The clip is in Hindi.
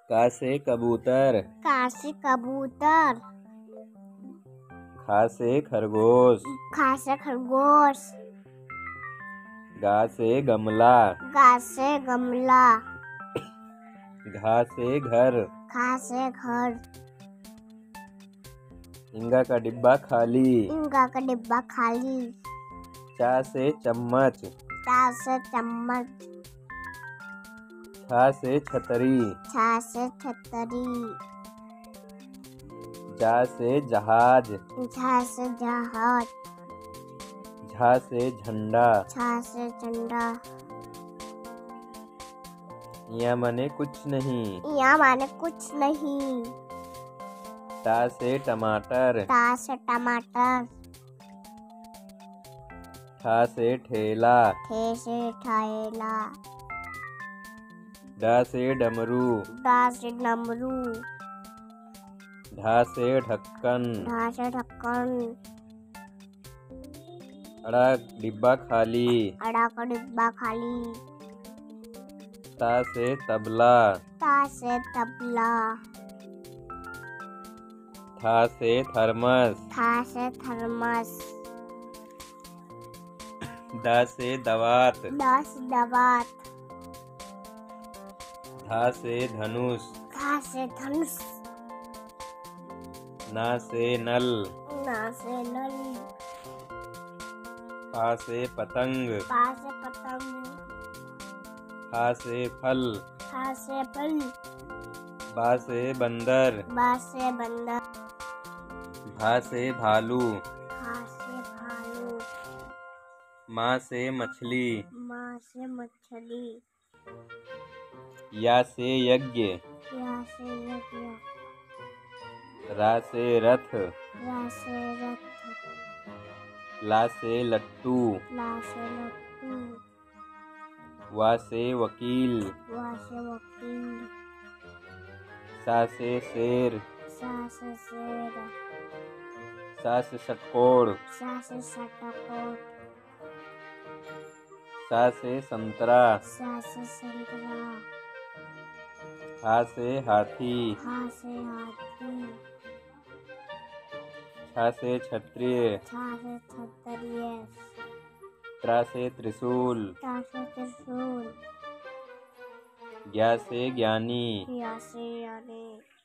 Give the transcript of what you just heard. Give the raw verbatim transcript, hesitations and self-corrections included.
का से कबूतर। का से कबूतर। खा से खरगोश। खा से खरगोश। गा से गमला। गा से गमला। घा से घर। घा से घर। इंगा का डिब्बा खाली। इंगा का डिब्बा खाली। चा से चम्मच। चा से चम्मच। छा से छतरी। छा से छतरी। जा से जहाज। झा से जहाज। झा से झंडा। झा से झंडा। या माने कुछ नहीं। या माने कुछ नहीं। टा से टमाटर। टा से टमाटर। ठा से ठेला। ठे से ठेला। डा से डमरू। डा से डमरू। ढा से ढक्कन। ढा से ढक्कन। अड़ा डिब्बा खाली। अड़ा का डिब्बा खाली। ता से तबला। ता से तबला। था से थर्मस। था से थर्मस। दा से दवात। दा से दवात। धा से धनुष। घा से धनुष। ना से नल। ना से नल। पा से पतंग। पा से पतंग। फा से फल। फा से फल। बा से बंदर। बा से बंदर। भा से भालू। भा से भालू। माँ से मछली। माँ से मछली। या से यज्ञ। या से यज्ञ। रा से रथ। रा से रथ। ला से लट्टू। ला से लट्टू। वा से वकील। वा से वकील। सा से शेर। सा से शेर। सा से षटकोण। सा से षटकोण। सा से संतरा। सा से संतरा। हा से हाथी। हा से हाथी। छा से क्षत्रिय। छा से क्षत्रिय। त्रा से त्रिशूल। ता से त्रिशूल। ज्ञा से ज्ञानी। या से यानी।